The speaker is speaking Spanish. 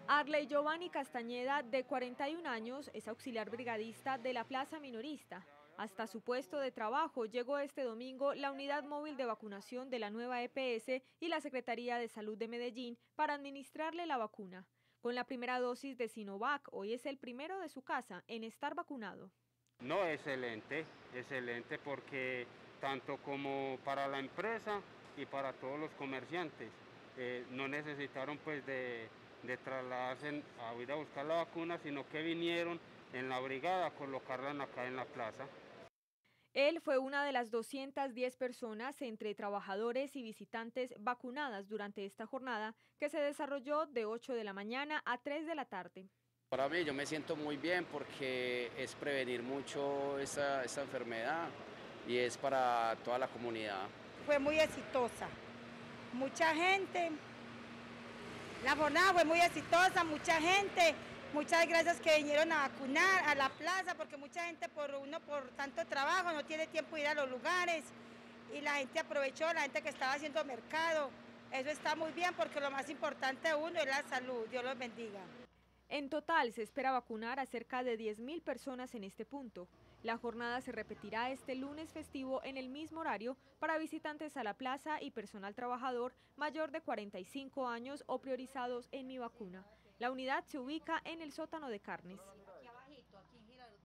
Arley Giovanni Castañeda, de 41 años, es auxiliar brigadista de la Plaza Minorista. Hasta su puesto de trabajo llegó este domingo la unidad móvil de vacunación de la nueva EPS y la Secretaría de Salud de Medellín para administrarle la vacuna. Con la primera dosis de Sinovac, hoy es el primero de su casa en estar vacunado. No, excelente, excelente porque tanto como para la empresa y para todos los comerciantes, no necesitaron pues de trasladarse a ir a buscar la vacuna, sino que vinieron en la brigada a colocarla acá en la plaza. Él fue una de las 210 personas entre trabajadores y visitantes vacunadas durante esta jornada que se desarrolló de 8 de la mañana a 3 de la tarde. Para mí yo me siento muy bien porque es prevenir mucho esta enfermedad y es para toda la comunidad. Fue muy exitosa, mucha gente, la jornada fue muy exitosa, mucha gente, muchas gracias que vinieron a vacunar a la plaza porque mucha gente por tanto trabajo no tiene tiempo de ir a los lugares y la gente aprovechó, la gente que estaba haciendo mercado, eso está muy bien porque lo más importante de uno es la salud, Dios los bendiga. En total se espera vacunar a cerca de 10.000 personas en este punto. La jornada se repetirá este lunes festivo en el mismo horario para visitantes a la plaza y personal trabajador mayor de 45 años o priorizados en Mi Vacuna. La unidad se ubica en el sótano de carnes.